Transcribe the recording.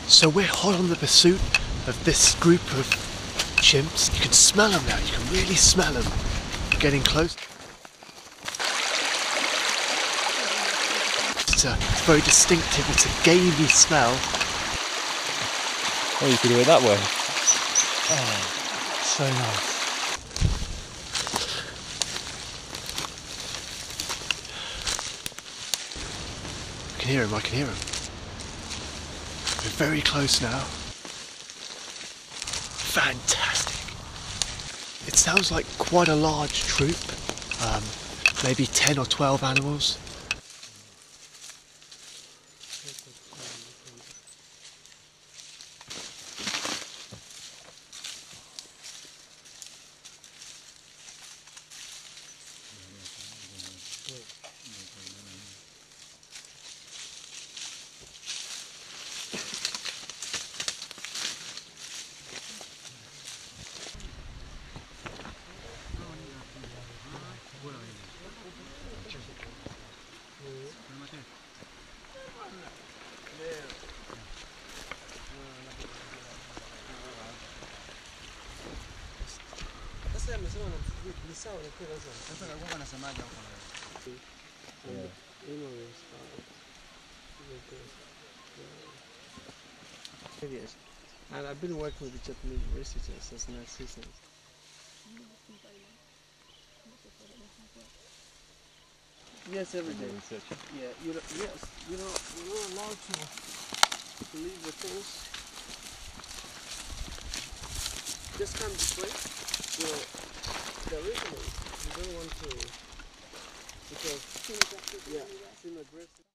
So we're hot on the pursuit of this group of chimps. You can smell them now, you can really smell them. We're getting close. It's very distinctive, it's a gamey smell. Oh, you could do it that way. Oh, so nice. I can hear him, I can hear him. We're very close now. Fantastic. It sounds like quite a large troop, maybe 10 or 12 animals. And I've been working with the Japanese researchers since 1960s. Yes, every day. Yeah, you're not allowed to believe the things. Just come this way. The reason is you don't want to, because yeah, seem aggressive.